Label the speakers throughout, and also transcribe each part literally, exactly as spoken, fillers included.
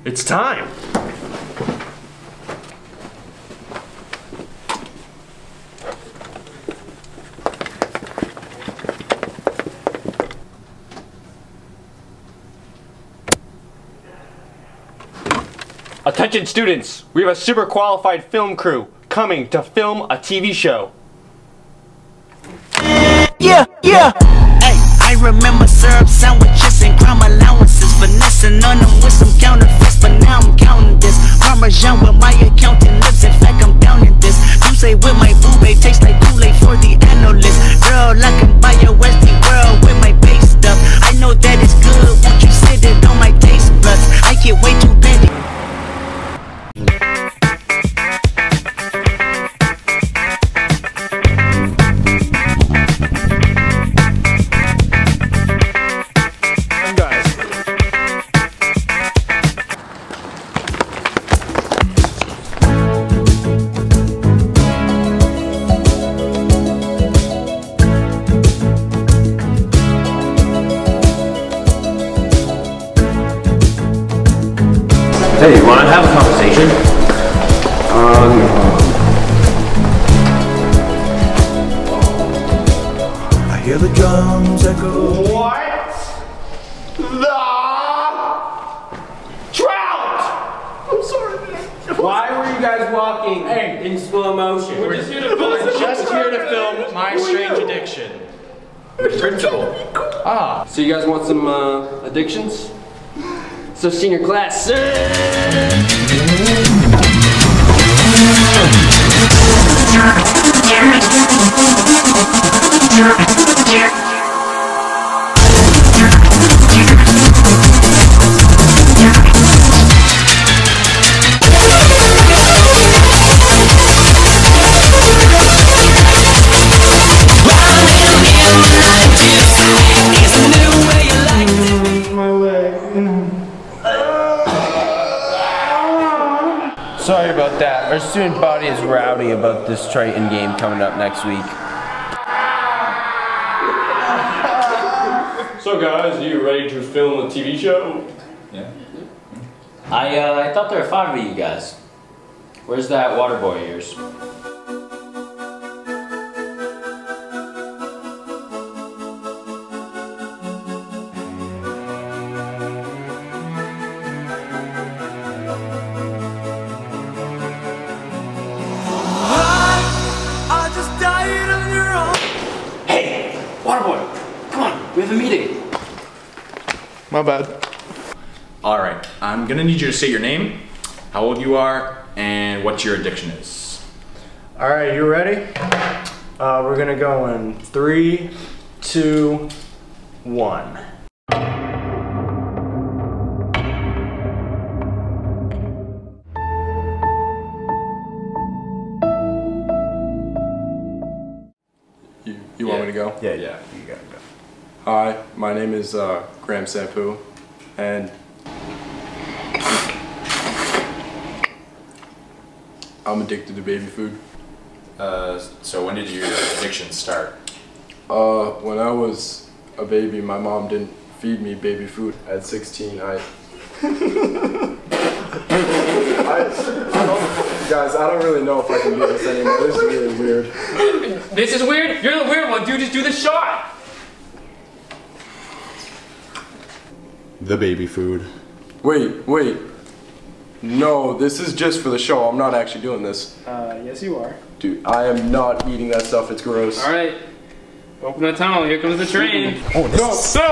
Speaker 1: It's time. Attention students, we have a super qualified film crew coming to film a T V show.
Speaker 2: Yeah, yeah. Hey, I remember syrup sandwiches and crime allowances, finessing on them with some counterfeits, but now I'm counting this. Parmesan with my accountant lips, in fact I'm down in this. You say with my boobay tastes like Kool-Aid for the analyst. Girl, I can buy a Westie world with my base stuff. I know that it's good, won't you sit it on my taste buds? I get way too petty.
Speaker 1: Hey, you wanna have a conversation? Um,
Speaker 3: I hear the drums echo.
Speaker 1: what the trout? I'm sorry, man.
Speaker 4: Why were you guys walking hey, in slow motion?
Speaker 1: We're just here to film.
Speaker 4: We're just here to film My Strange Addiction. Principal. Ah.
Speaker 1: So you guys want some uh, addictions? So senior class.
Speaker 4: Sorry about that. Our student body is rowdy about this Triton game coming up next week.
Speaker 1: So guys, are you ready to film a T V show?
Speaker 5: Yeah. I uh, I thought there were five of you guys. Where's that water boy of yours?
Speaker 1: Hey, water boy, come on, we have a meeting.
Speaker 6: My bad.
Speaker 7: Alright, I'm gonna need you to say your name, how old you are, and what your addiction is.
Speaker 6: Alright, you ready? Uh, we're gonna go in three, two, one.
Speaker 8: You, you want me to go?
Speaker 6: Yeah, yeah, you gotta go.
Speaker 8: Hi, my name is uh, Graham Sampu, and I'm addicted to baby food.
Speaker 7: Uh, so when did your addiction start?
Speaker 8: Uh, when I was a baby, my mom didn't feed me baby food. At sixteen, I... I, I don't, guys, I don't really know if I can do this anymore. This is really weird.
Speaker 4: This is weird? You're the weird one, dude. Just do the shot.
Speaker 8: The baby food. Wait, wait. No, this is just for the show. I'm not actually doing this.
Speaker 4: Uh, yes you are.
Speaker 8: Dude, I am not eating that stuff. It's gross.
Speaker 4: All right. Open the tunnel. Here comes the train.
Speaker 8: Oh, no.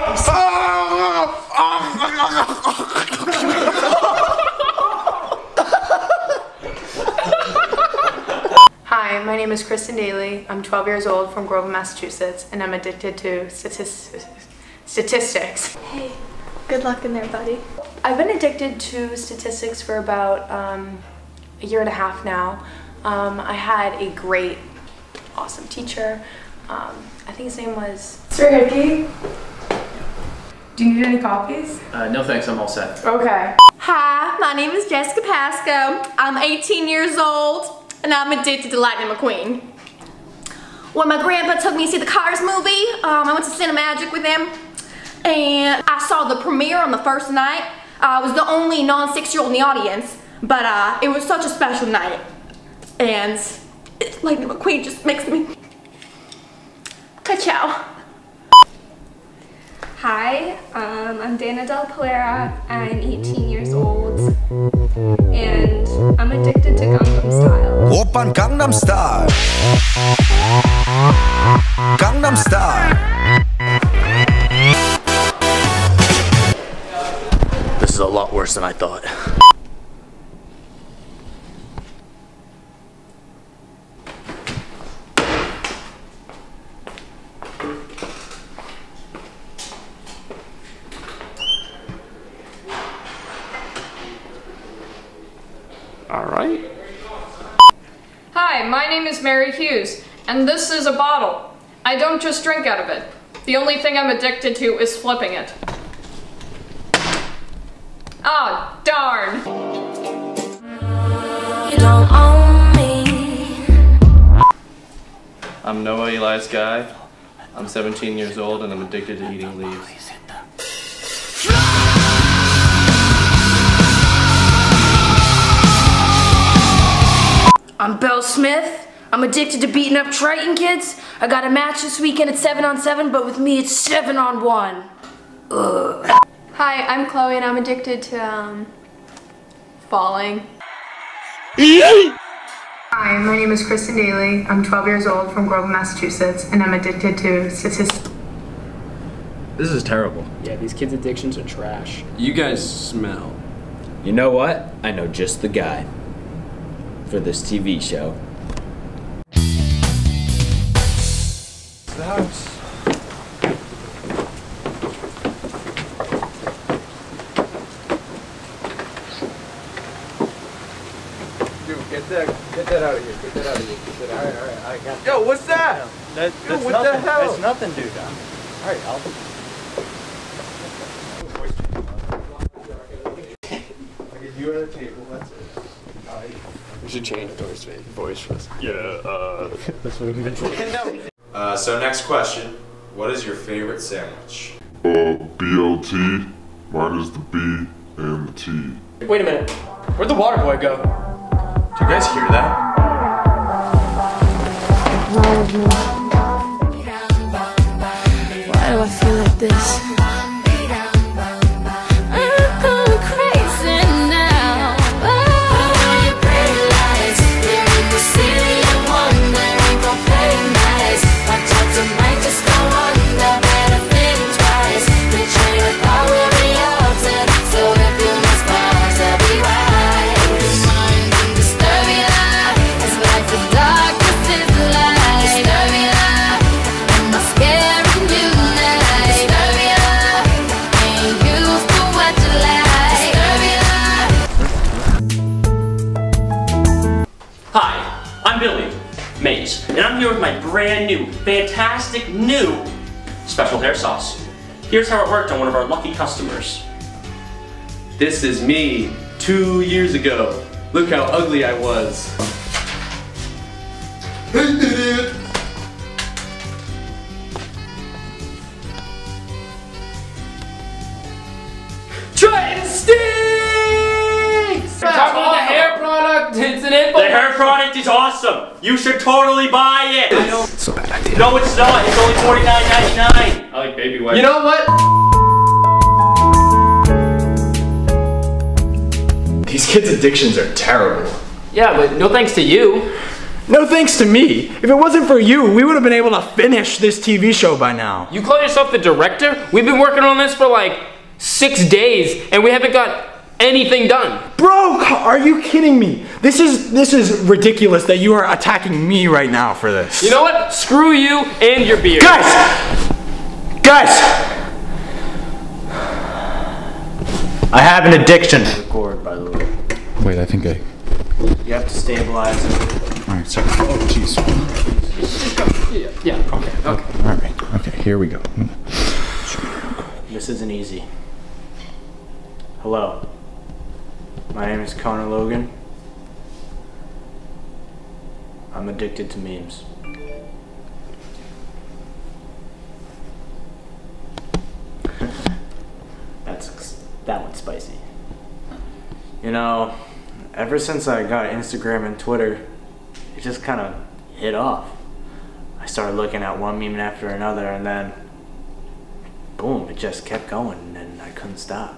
Speaker 9: Hi, my name is Kristen Daly. I'm twelve years old from Groveland, Massachusetts, and I'm addicted to statis statistics.
Speaker 10: Hey, good luck in there, buddy.
Speaker 9: I've been addicted to statistics for about um, a year and a half now. Um, I had a great, awesome teacher. Um, I think his name was Sir Hickey. Do you need any copies?
Speaker 5: Uh, no thanks, I'm all set.
Speaker 9: Okay.
Speaker 10: Hi, my name is Jessica Pasco. I'm eighteen years old, and I'm addicted to Lightning McQueen. When my grandpa took me to see the Cars movie, um, I went to Cinemagic with him, and I saw the premiere on the first night. I was the only non-six-year-old in the audience, but uh, it was such a special night. And Lightning McQueen just makes me... Ka-chow.
Speaker 11: Hi, um, I'm Dana Del Polera. I'm eighteen years old, and I'm addicted to Gangnam Style.
Speaker 3: Oppan Gangnam Style. Gangnam Style.
Speaker 12: This is a lot worse than I thought.
Speaker 4: All right.
Speaker 13: Hi, my name is Mary Hughes, and this is a bottle. I don't just drink out of it. The only thing I'm addicted to is flipping it. Ah, darn.
Speaker 11: You don't own me.
Speaker 14: I'm Noah Elias Guy. I'm seventeen years old and I'm addicted to eating leaves.
Speaker 15: I'm Belle Smith. I'm addicted to beating up Triton kids. I got a match this weekend at seven on seven, but with me it's seven on one. Ugh.
Speaker 9: Hi, I'm Chloe and I'm addicted to, um, falling.
Speaker 16: Hi, my name is Kristen Daly. I'm twelve years old from Groveland, Massachusetts, and I'm addicted to statistics.
Speaker 6: This is terrible.
Speaker 17: Yeah, these kids' addictions are trash.
Speaker 14: You guys smell.
Speaker 5: You know what? I know just the guy for this T V show.
Speaker 6: The house.
Speaker 18: Dude, get that, get that out of here. Get that out of here. Get that out of here. All right, all right, I got that.
Speaker 6: Yo, what's that?
Speaker 18: That,
Speaker 6: Dude,
Speaker 18: that's
Speaker 6: what
Speaker 18: nothing.
Speaker 6: the hell?
Speaker 18: That's nothing, dude. All right, I'll.
Speaker 6: You at a table, that's it. Alright.
Speaker 14: We should change voice voice for this. Yeah, uh...
Speaker 6: That's what we've been saying.
Speaker 7: Uh, so next question. What is your favorite sandwich?
Speaker 19: Uh, B L T, minus the B and the T.
Speaker 17: Wait a minute. Where'd the water boy go?
Speaker 7: Do you guys hear that?
Speaker 11: Why do I feel like this? I'm going crazy now. Oh, your pretty lights, they're in the city of wonder. Ain't gon' play nice. Watch out, tonight just go under. Better think twice. The train of thought will be altered. So if you must pause, I'll be wise. Mind and disturb your life. It's like the darkness is the light. Disturb your life. Am I scaring you now? Disturb your life. Ain't used to what you like. Disturb your life.
Speaker 12: Hi, I'm Billy Mays, and I'm here with my brand new, fantastic new special hair sauce. Here's how it worked on one of our lucky customers.
Speaker 14: This is me, two years ago. Look how ugly I was. Hey, idiot!
Speaker 17: Triton stinks! Talk about the hair product. It's an info.
Speaker 12: The hair product is awesome. You should totally buy it. I know.
Speaker 14: It's a bad idea.
Speaker 12: No, it's not. It's only forty-nine ninety-nine. I like baby wipes.
Speaker 17: You know what?
Speaker 6: These kids' addictions are terrible.
Speaker 17: Yeah, but no thanks to you.
Speaker 6: No thanks to me. If it wasn't for you, we would have been able to finish this T V show by now.
Speaker 17: You call yourself the director? We've been working on this for like six days, and we haven't got anything done.
Speaker 6: Bro, are you kidding me? This is this is ridiculous that you are attacking me right now for this.
Speaker 17: You know what? Screw you and your beard.
Speaker 6: Guys! Guys! I have an addiction.
Speaker 5: Record, by the way.
Speaker 8: Wait, I think I...
Speaker 5: You have to stabilize it.
Speaker 8: Alright, sorry. Oh, jeez.
Speaker 17: Yeah, yeah, okay, okay.
Speaker 8: Alright, okay, here we go.
Speaker 5: This isn't easy. Hello. My name is Connor Logan. I'm addicted to memes. That's that one's spicy.
Speaker 6: You know, ever since I got Instagram and Twitter, it just kind of hit off. I started looking at one meme after another, and then boom, it just kept going and I couldn't stop.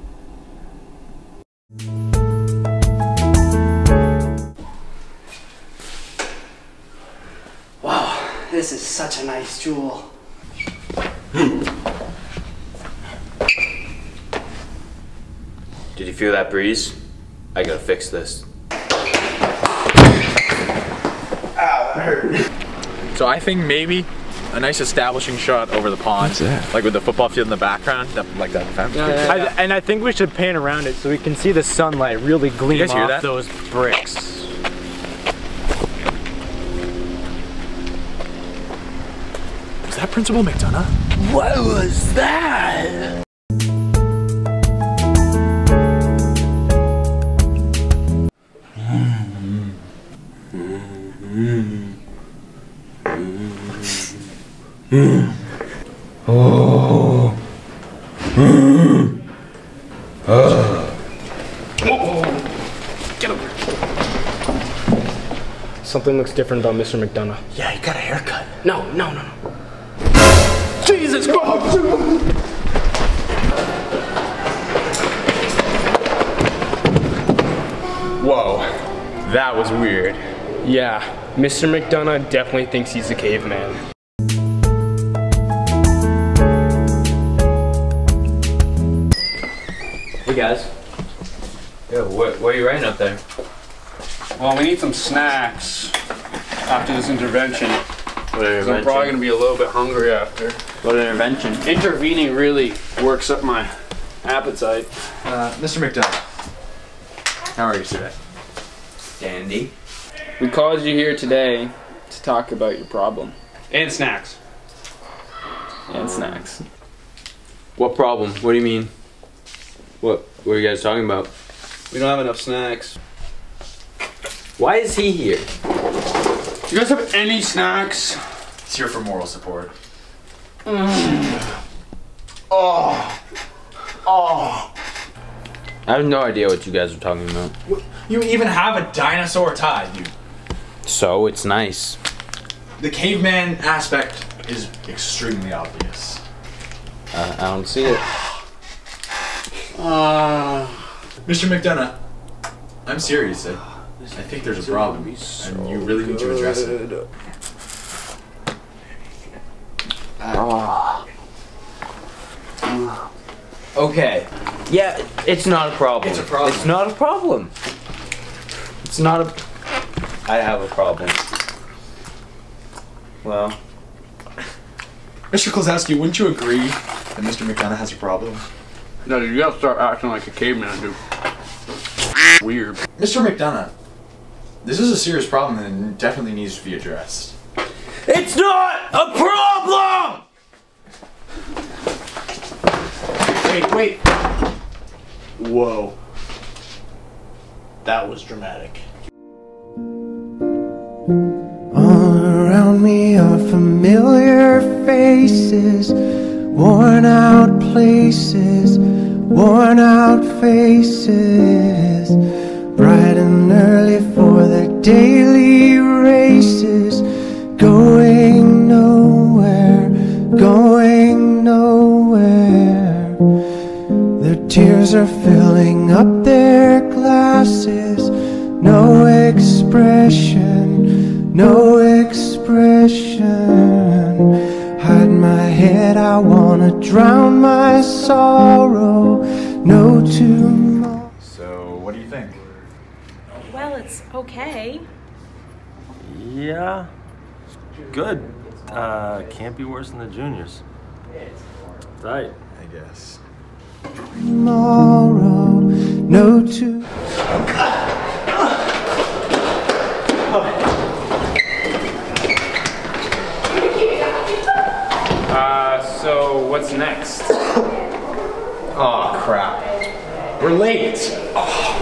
Speaker 20: Wow, this is such a nice jewel.
Speaker 5: Did you feel that breeze? I gotta fix this.
Speaker 7: Ow, that hurt. So I think maybe a nice establishing shot over the pond. What's that? Like with the football field in the background, that, like that fence.
Speaker 6: Yeah, yeah, yeah. I, and I think we should pan around it so we can see the sunlight really gleam
Speaker 7: You guys hear
Speaker 6: off
Speaker 7: that?
Speaker 6: those bricks.
Speaker 7: Was that Principal McDonough?
Speaker 2: What was that? Oh. Uh.
Speaker 17: Get over here. Something looks different about Mister McDonough.
Speaker 6: Yeah, he got a haircut.
Speaker 17: No, no, no, no. Jesus Christ!
Speaker 7: Whoa, that was weird.
Speaker 17: Yeah, Mister McDonough definitely thinks he's a caveman.
Speaker 5: Hey guys. Yeah, what, what are you writing up there?
Speaker 1: Well, we need some snacks after this intervention.
Speaker 5: What intervention?
Speaker 1: So I'm probably gonna be a little bit hungry after.
Speaker 5: What intervention?
Speaker 1: Intervening really works up my appetite.
Speaker 7: Uh, Mister McDonough, how are you today?
Speaker 5: Dandy.
Speaker 17: We called you here today to talk about your problem.
Speaker 1: And snacks.
Speaker 17: And snacks.
Speaker 5: What problem? What do you mean? What, what are you guys talking about?
Speaker 1: We don't have enough snacks.
Speaker 5: Why is he here?
Speaker 1: Do you guys have any snacks?
Speaker 7: He's here for moral support.
Speaker 1: Mm. Oh. Oh.
Speaker 5: I have no idea what you guys are talking about.
Speaker 7: You even have a dinosaur tie, dude.
Speaker 5: So, it's nice.
Speaker 7: The caveman aspect is extremely obvious.
Speaker 5: Uh, I don't see it.
Speaker 1: Uh,
Speaker 7: Mister McDonough, I'm serious. I, I think there's a problem, and you really need to address it.
Speaker 5: Oh. Okay. Yeah, it's not a problem.
Speaker 7: It's a problem.
Speaker 5: It's not a problem. It's not a... I have a problem. Well...
Speaker 7: Mister Klosowski, wouldn't you agree that Mister McDonough has a problem?
Speaker 1: No, dude, you gotta start acting like a caveman, dude. Weird.
Speaker 7: Mister McDonough, this is a serious problem and definitely needs to be addressed.
Speaker 5: It's not a problem!
Speaker 6: Wait, wait. Whoa. That was dramatic.
Speaker 3: All around me are familiar faces, worn out places, worn out faces, bright and early for their daily races, going nowhere, going nowhere. Their tears are filling up their glasses, no expression, no expression. Hide my head, I wanna drown my sorrow, no tomorrow.
Speaker 7: So, what do you think?
Speaker 21: Well, it's okay.
Speaker 22: Yeah, good. Uh, can't be worse than the juniors. Right.
Speaker 7: I guess.
Speaker 3: Tomorrow, no to.
Speaker 17: Uh, so what's next?
Speaker 7: Oh crap. We're late. Oh.